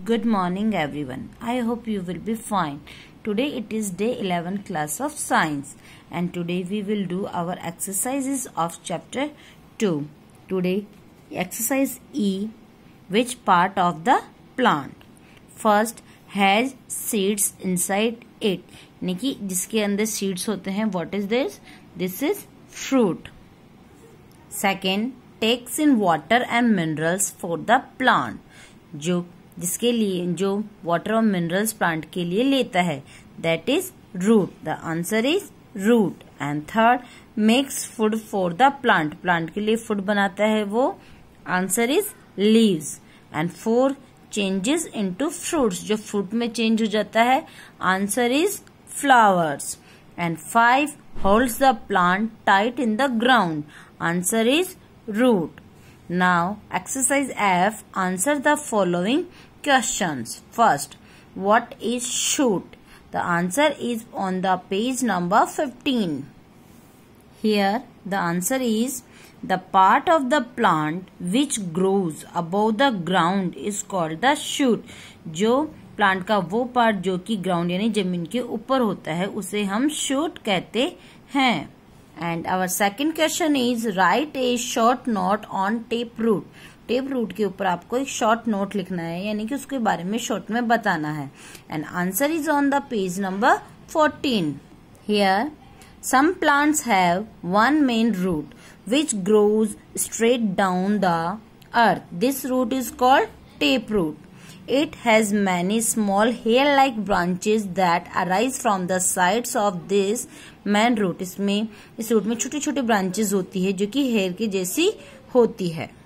Good morning everyone. I hope you will be fine. Today it is day 11 class of science and today we will do our exercises of chapter 2. Today exercise E, which part of the plant? First, has seeds inside it. यानी कि जिसके अंदर seeds होते हैं. What is this? This is fruit. Second, takes in water and minerals for the plant. जिसके लिए जो water और मिनरल्स प्लांट के लिए लेता है, that is root. The answer is root. And third, makes food for the plant. Plant के लिए फूड बनाता है वो. Answer is leaves. And four, changes into fruits. जो फ्रूट में चेंज हो जाता है. Answer is flowers. And five, holds the plant tight in the ground. Answer is root. Now, exercise F, answer the following questions. First, what is shoot? The answer is on the page number 15. Here, the answer is the part of the plant which grows above the ground is called the shoot. जो plant का वो part जो कि ground यानी जमीन के ऊपर होता है उसे हम shoot कहते हैं. And our second question is write a short note on taproot. taproot के ऊपर आपको एक short note लिखना है यानी कि उसके बारे में short में बताना है. And answer is on the page number 14. Here, some plants have one main root which grows straight down the earth. This root is called taproot. It has many small hair-like branches that arise from the sides of this main root. इस root में छोटी छोटी branches होती है जो कि hair के जैसी होती है.